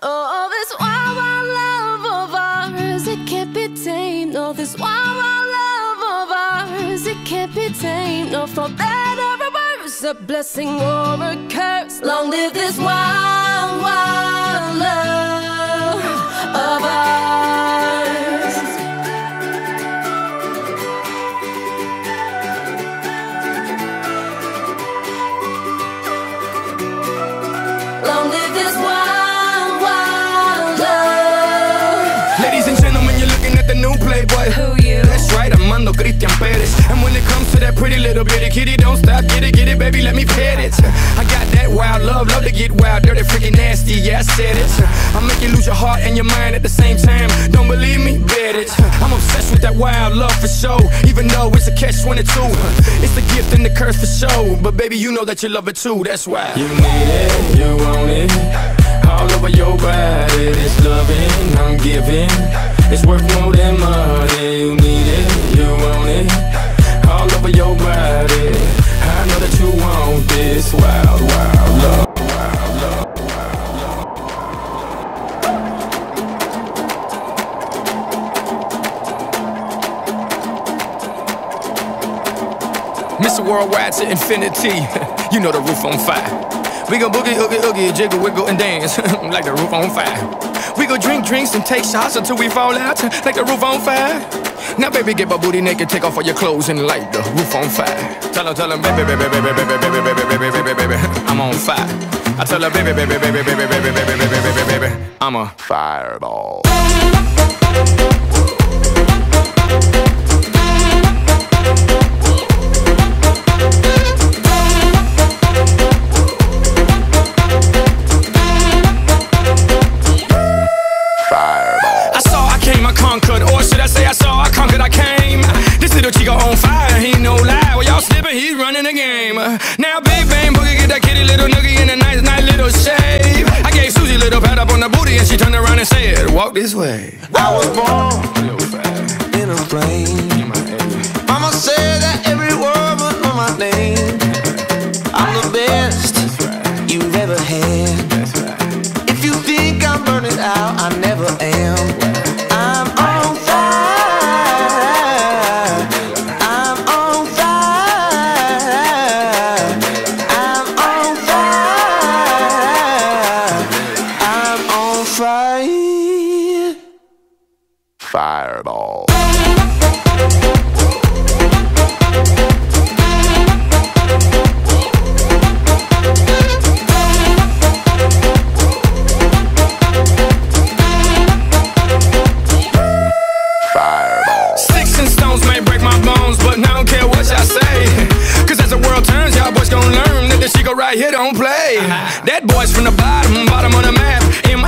Oh, this wild, wild love of ours, it can't be tamed. No, this wild, wild love of ours, it can't be tamed. No, for better or worse, a blessing or a curse. Long live this wild, wild love of ours. Long live this wild, wild love. Ladies and gentlemen, you're looking at the new Playboy. Who you? That's right, Armando Christian Perez. And when it comes to that pretty little bitty kitty, don't stop, get it, baby, let me pet it. I got that wild love to get wild, dirty, freaking nasty, yeah, I said it. I'll make you lose your heart and your mind at the same time. Don't believe me? Bet it. I'm obsessed with that wild love for sure, even though it's a catch-22. It's the gift and the curse for sure, but baby, you know that you love it too, that's why. You need it, you want it, all over your body. This loving I'm giving, it's worth more than money. You need it, you want it, all over your body. I know that you want this wild, wild love. Mr. Worldwide to infinity, you know the roof on fire. We gon' boogie, oogie, oogie, jiggle, wiggle, and dance like the roof on fire. We gon' drink drinks and take shots until we fall out like the roof on fire. Now baby, get my booty naked, take off all your clothes and light the roof on fire. Tell her, baby, baby, baby, baby, baby, baby, baby, baby, baby, baby, I'm on fire. I tell her, baby, baby, baby, baby, baby, baby, baby, baby, baby, I'm a fireball. He's running the game. Now big bang boogie, get that kitty little noogie in a nice, nice little shave. I gave Susie a little pat up on the booty and she turned around and said, walk this way. I was born in a plane. Mama said that every word would know my name. I'm the best you've ever had. If you think I'm burning out, I never am. I'm on fire. Fireball. Fireball. Sticks and stones may break my bones, but I don't care what y'all say. Cause as the world turns, y'all boys gon' learn that the Chico right here don't play. That boy's from the bottom of the map.